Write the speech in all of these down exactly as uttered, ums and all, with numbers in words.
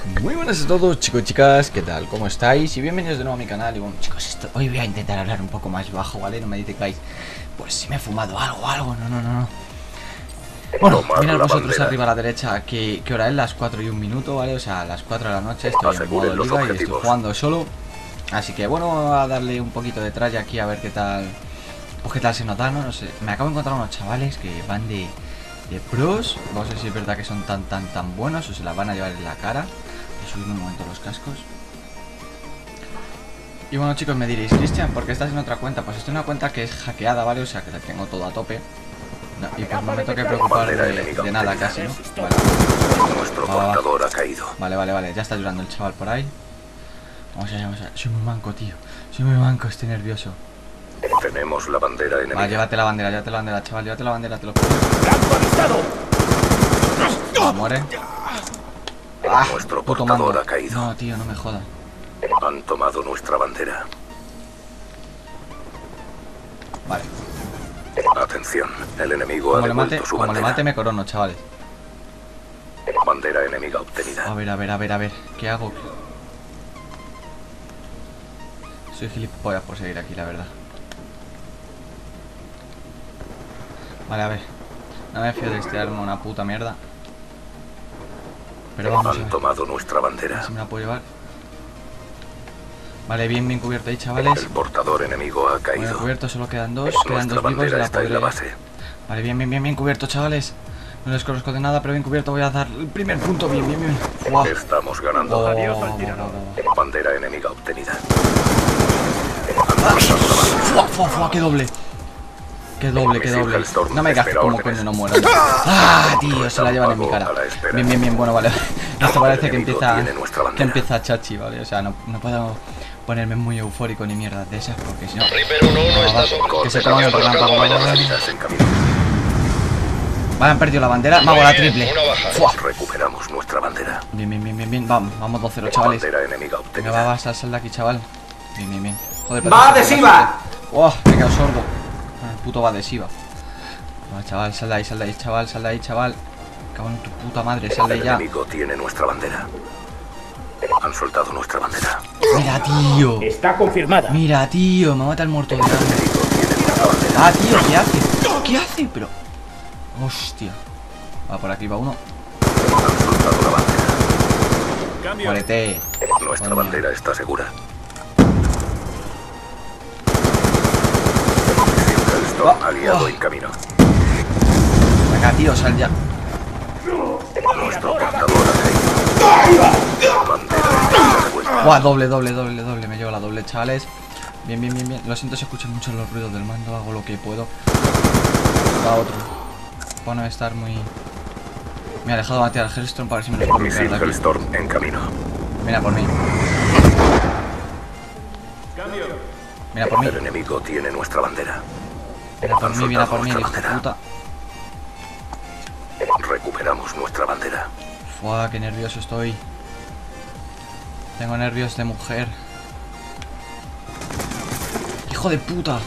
Muy buenas a todos, chicos y chicas, ¿qué tal? ¿Cómo estáis? Y bienvenidos de nuevo a mi canal. Y bueno, chicos, esto, hoy voy a intentar hablar un poco más bajo, ¿vale? No me digáis, pues si me he fumado algo, algo, no, no, no, no. Bueno, mirad vosotros arriba a la derecha que, que hora es, las cuatro y un minuto, ¿vale? O sea, a las cuatro de la noche estoy en modo liga y estoy jugando solo. Así que bueno, vamos a darle un poquito de tralla aquí a ver qué tal, pues qué tal se nos da, ¿no? No sé, me acabo de encontrar unos chavales que van de, de pros. No sé si es verdad que son tan, tan, tan buenos o se las van a llevar en la cara. Subirme un momento los cascos. Y bueno, chicos, me diréis, Cristian, ¿por qué estás en otra cuenta? Pues estoy en una cuenta que es hackeada, ¿vale? O sea, que la tengo todo a tope. No, y pues no me tengo que preocupar de, de nada casi, ¿no? Vale. Nuestro portador ha caído. Vale, vale, vale. Ya está llorando el chaval por ahí. Vamos allá, vamos allá. Soy muy manco, tío. Soy muy manco, estoy nervioso. Tenemos la bandera enemiga. Vale, llévate la bandera, llévate la bandera, chaval. Llévate la bandera, te lo pido. No, muere. Ah, Nuestro puto portador mando. ha caído. No, tío, no me jodas. Han tomado nuestra bandera. Vale. Atención, el enemigo Como ha le mate, devuelto su como le bandera. mate me corono, chavales. Bandera enemiga obtenida. A ver, a ver, a ver, a ver. ¿Qué hago? Soy gilipollas por seguir aquí, la verdad. Vale, a ver. No me fío de este arma una puta mierda. Pero vamos a Han ver. tomado nuestra bandera. Si me la puedo llevar. Vale, bien, bien cubierto ahí, chavales. El portador enemigo ha Bien caído. cubierto, solo quedan dos. Quedan Nuestra dos vivos de bandera la está en la podré. base. Vale, bien, bien, bien, bien cubierto, chavales. No les conozco de nada, pero bien cubierto. Voy a dar el primer punto. Bien, bien, bien. Wow. Estamos ganando. Oh, Adiós oh, al oh, tirano. oh, oh. Bandera enemiga obtenida. Fua, fua, fua, qué doble. Qué doble, qué doble. No me digas cómo coño no muero. Ah, tío, se la llevan en mi cara. Bien, bien, bien, bueno, vale. Esto parece que empieza que empieza chachi, ¿vale? O sea, no, no puedo ponerme muy eufórico ni mierda de esas porque si no... Que se coman el relámpago. Vale, han perdido la bandera. Me hago la triple. Fua. Recuperamos nuestra bandera. Bien, bien, bien, bien, bien. Vamos, vamos dos cero, chavales. Bandera enemiga Venga, obtenida. va, va, sal, sal de aquí, chaval. Bien, bien, bien. Joder, ¡Va adhesiva! ¡Oh! Me he quedado sordo. El puto va adhesiva. Va, chaval, sal de ahí, sal de ahí, chaval, sal de ahí, chaval. Cago en tu puta madre, sal de ahí El ya. enemigo tiene nuestra bandera. Han soltado nuestra bandera. Mira, tío. Está confirmada. Mira, tío, me mata el muerto de hambre. El enemigo tiene nuestra bandera. Ah, tío, ¿qué hace? ¿Qué hace? Pero... Hostia. Va, por aquí va uno. Han soltado la bandera. Muérete. Nuestra Coño. bandera está segura. Oh, Aliado oh. en camino. Venga, tío, sal ya. Nuestro portador ha caído. Bandera enemiga de vuelta. Buah, doble, doble, doble, doble. Me llevo la doble, chavales. Bien, bien, bien, bien. Lo siento si escuchan mucho los ruidos del mando. Hago lo que puedo. Va otro. Bueno, estar muy... Me ha dejado batear al Hellstorm para ver si me lo puedo Misil quitar de aquí. Hellstorm en camino. Mira por mí. Mira por mí. El enemigo tiene nuestra bandera. Mira por mí, mira por mí, hijo de bandera. puta. Recuperamos nuestra bandera. Fua, qué nervioso estoy. Tengo nervios de mujer. Hijo de puta.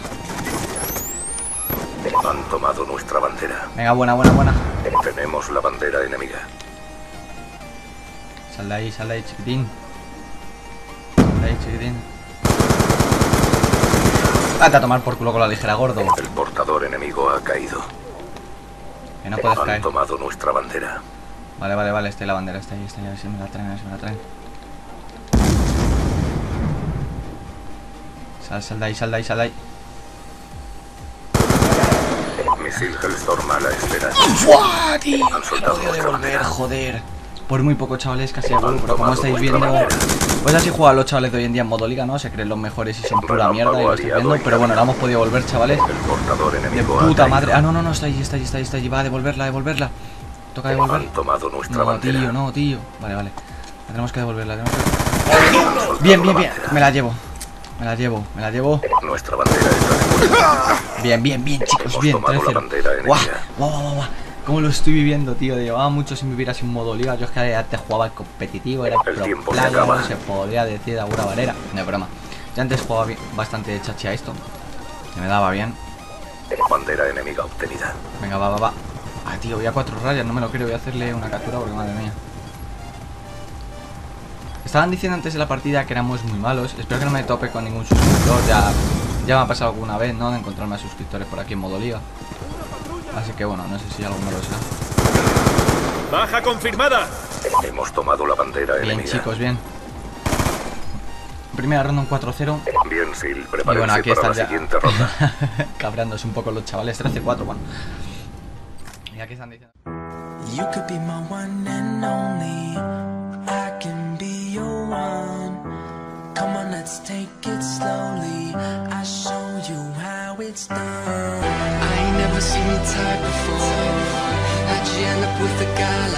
Han tomado nuestra bandera. Venga, buena, buena, buena. Tenemos la bandera enemiga. Sal de ahí, sal de ahí, chiquitín. Sal de ahí, chiquitín. Date a tomar por culo con la ligera, gordo. El portador enemigo ha caído. Que no puedes Han caer. tomado nuestra bandera. Vale, vale, vale, está ahí la bandera, está ahí, está ahí. A ver si me la traen, a ver si me la traen. Sal, sal de ahí, sal de ahí, sal de ahí. Misil Hellstorm a la espera. ¡Fua, tío! Han No soltado podía nuestra devolver, bandera. joder. Por muy poco, chavales, casi devuelvo. Han Pero como tomado estáis nuestra viendo, bandera. pues así juegan los chavales de hoy en día en modo liga, ¿no? Se creen los mejores y son pura mierda y lo estáis viendo. Pero bueno, la hemos podido volver, chavales. El portador De enemigo ha puta caído. madre. Ah, no, no, no, está ahí, está ahí, está ahí, está ahí. Va a devolverla, a devolverla. Toca devolver. Han tomado nuestra No, bandera. tío, no, tío. Vale, vale. La tenemos que devolverla. Tenemos que... Bien, bien, bien. Me la llevo. Me la llevo, me la llevo. Nuestra bandera está segura. Bien, bien, bien, chicos, Hemos bien. tomado tres la cero. bandera Guau, enemiga. guau, guau, guau. ¿Cómo lo estoy viviendo, tío? Llevaba mucho sin vivir así un modo liga. Yo es que antes jugaba el competitivo, era El pro tiempo se player, acaba. se podría decir de alguna manera. No es broma. Yo antes jugaba bien- bastante chachi a esto. Que me daba bien. Bandera enemiga obtenida. Venga, va, va, va. Ah, tío, voy a cuatro rayas, no me lo creo. Voy a hacerle una captura porque madre mía. Estaban diciendo antes de la partida que éramos muy malos. Espero que no me tope con ningún suscriptor. Ya, ya me ha pasado alguna vez, ¿no? De encontrarme a suscriptores por aquí en modo liga. Así que bueno, no sé si alguno lo será. ¡Baja confirmada! Hemos tomado la bandera Bien, enemiga. chicos, bien. Primera ronda un cuatro cero. Bien, Sil, Y prepárense bueno, aquí para están la ya siguiente ronda. cabrándose un poco los chavales. trece cuatro, bueno. Y aquí están diciendo... You could be my one and only. I can be your one. Come on, let's take it slowly. I'll show you how it's done. I ain't never seen your type before. How'd you end up with a guy